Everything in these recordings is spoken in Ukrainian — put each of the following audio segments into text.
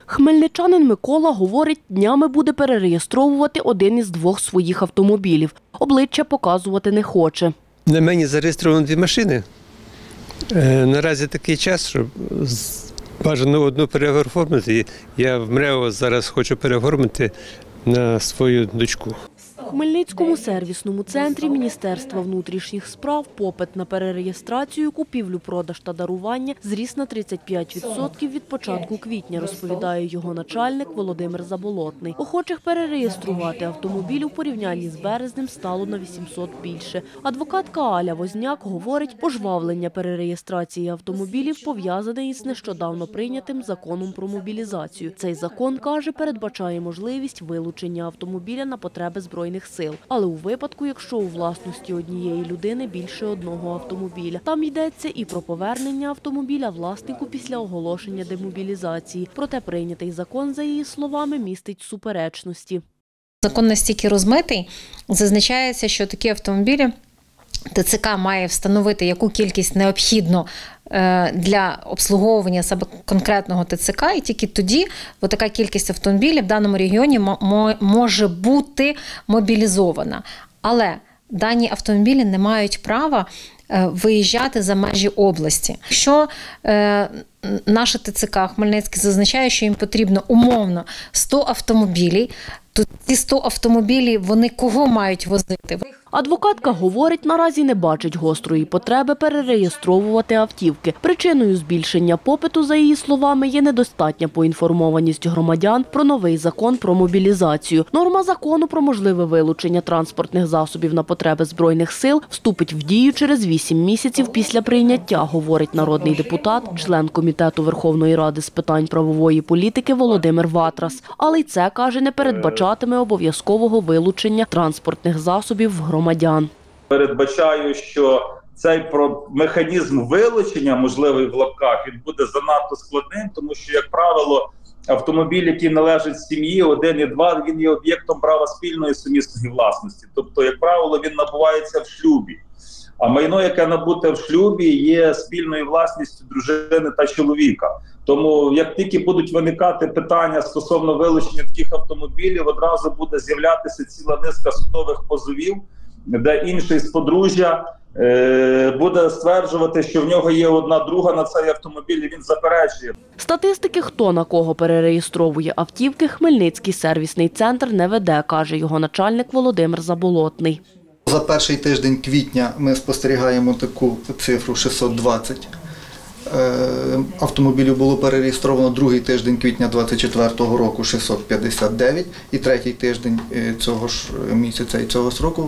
Хмельничанин Микола говорить, днями буде перереєстровувати один із двох своїх автомобілів. Обличчя показувати не хоче. На мені зареєстровано 2 машини. Наразі такий час, що бажано одну переоформити. Я в МРЕО зараз хочу переоформити на свою дочку. У Хмельницькому сервісному центрі Міністерства внутрішніх справ попит на перереєстрацію, купівлю, продаж та дарування зріс на 35% від початку квітня, розповідає його начальник Володимир Заболотний. Охочих перереєструвати автомобіль у порівнянні з березнем стало на 800 більше. Адвокатка Аля Возняк говорить, пожвавлення перереєстрації автомобілів пов'язане із нещодавно прийнятим законом про мобілізацію. Цей закон, каже, передбачає можливість вилучення автомобіля на потреби Збройних сил. Але у випадку, якщо у власності однієї людини більше одного автомобіля. Там йдеться і про повернення автомобіля власнику після оголошення демобілізації. Проте прийнятий закон, за її словами, містить суперечності. Закон настільки розмитий, зазначається, що такі автомобілі ТЦК має встановити, яку кількість необхідно для обслуговування саме конкретного ТЦК, і тільки тоді така кількість автомобілів в даному регіоні може бути мобілізована. Але дані автомобілі не мають права виїжджати за межі області. Якщо наше ТЦК Хмельницький зазначає, що їм потрібно умовно 100 автомобілів, то ці 100 автомобілів, вони кого мають возити? Адвокатка говорить, наразі не бачить гострої потреби перереєстровувати автівки. Причиною збільшення попиту, за її словами, є недостатня поінформованість громадян про новий закон про мобілізацію. Норма закону про можливе вилучення транспортних засобів на потреби Збройних сил вступить в дію через 8 місяців після прийняття, говорить народний депутат, член Комітету Верховної Ради з питань правової політики Володимир Ватрас. Але й це, каже, не передбачатиме обов'язкового вилучення транспортних засобів в громадян. Передбачаю, що цей механізм вилучення, можливий в лапках, він буде занадто складним, тому що, як правило, автомобіль, який належить сім'ї, 1 і 2, він є об'єктом права спільної сумісної власності. Тобто, як правило, він набувається в шлюбі. А майно, яке набуте в шлюбі, є спільною власністю дружини та чоловіка. Тому, як тільки будуть виникати питання стосовно вилучення таких автомобілів, одразу буде з'являтися ціла низка судових позовів, де інший з подружжя буде стверджувати, що в нього є одна друга на цей автомобіль, і він заперечує. Статистики, хто на кого перереєстровує автівки, Хмельницький сервісний центр не веде, каже його начальник Володимир Заболотний. За перший тиждень квітня ми спостерігаємо таку цифру 620. Автомобілів було перереєстровано другий тиждень квітня 2024 року 659 і третій тиждень цього ж місяця і цього року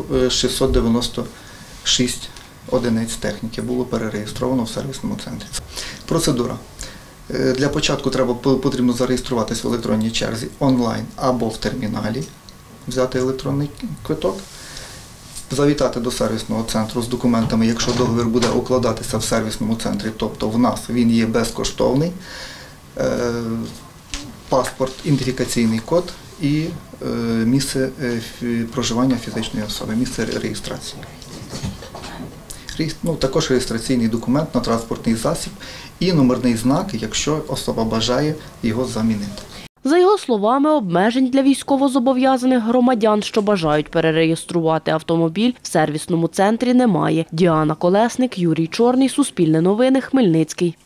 696 одиниць техніки було перереєстровано в сервісному центрі. Процедура. Для початку потрібно зареєструватися в електронній черзі онлайн або в терміналі, взяти електронний квиток, завітати до сервісного центру з документами, якщо договір буде укладатися в сервісному центрі, тобто в нас він є безкоштовний, паспорт, ідентифікаційний код і місце проживання фізичної особи, місце реєстрації. Також реєстраційний документ на транспортний засіб і номерний знак, якщо особа бажає його замінити. За його словами, обмежень для військовозобов'язаних громадян, що бажають перереєструвати автомобіль, в сервісному центрі немає. Діана Колесник, Юрій Чорний, Суспільне новини, Хмельницький.